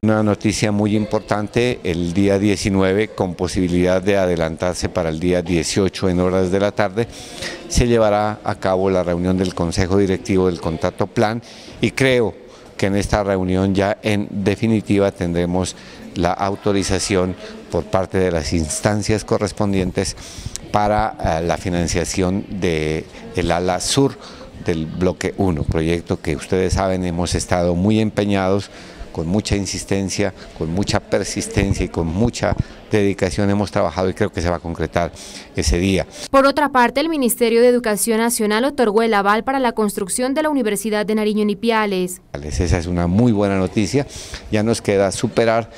Una noticia muy importante, el día 19, con posibilidad de adelantarse para el día 18 en horas de la tarde, se llevará a cabo la reunión del Consejo Directivo del Contrato Plan y creo que en esta reunión ya en definitiva tendremos la autorización por parte de las instancias correspondientes para la financiación del ala sur del bloque 1, proyecto que ustedes saben hemos estado muy empeñados, con mucha insistencia, con mucha persistencia y con mucha dedicación hemos trabajado y creo que se va a concretar ese día. Por otra parte, el Ministerio de Educación Nacional otorgó el aval para la construcción de la Universidad de Nariño en Ipiales. Esa es una muy buena noticia, ya nos queda superar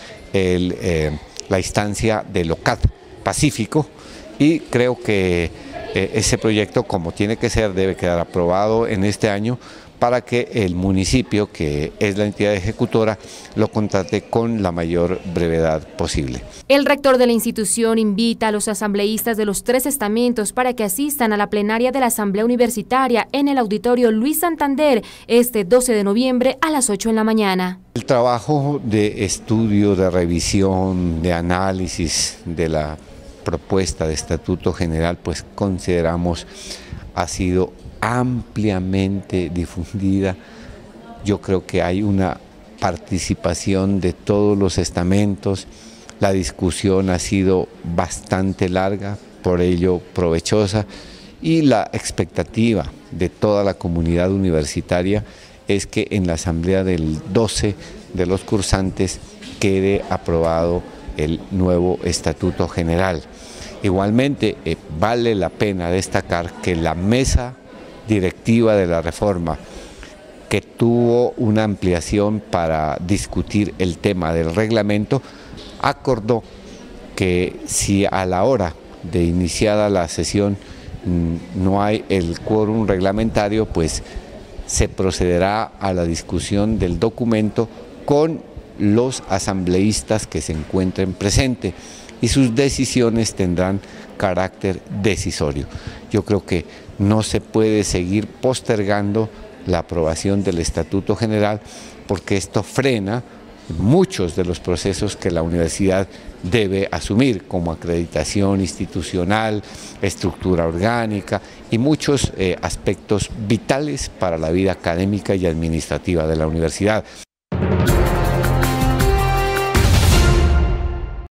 la instancia del OCAT Pacífico y creo que ese proyecto, como tiene que ser, debe quedar aprobado en este año para que el municipio, que es la entidad ejecutora, lo contrate con la mayor brevedad posible. El rector de la institución invita a los asambleístas de los 3 estamentos para que asistan a la plenaria de la Asamblea Universitaria en el Auditorio Luis Santander este 12 de noviembre a las 8 de la mañana. El trabajo de estudio, de revisión, de análisis de la propuesta de Estatuto General, pues consideramos ha sido ampliamente difundida. Yo creo que hay una participación de todos los estamentos, la discusión ha sido bastante larga, por ello provechosa, y la expectativa de toda la comunidad universitaria es que en la asamblea del 12 de los cursantes quede aprobado el nuevo Estatuto General. Igualmente vale la pena destacar que la mesa directiva de la reforma, que tuvo una ampliación para discutir el tema del reglamento, acordó que si a la hora de iniciada la sesión no hay el quórum reglamentario, pues se procederá a la discusión del documento con los asambleístas que se encuentren presentes y sus decisiones tendrán carácter decisorio. Yo creo que no se puede seguir postergando la aprobación del Estatuto General porque esto frena muchos de los procesos que la universidad debe asumir, como acreditación institucional, estructura orgánica y muchos aspectos vitales para la vida académica y administrativa de la universidad.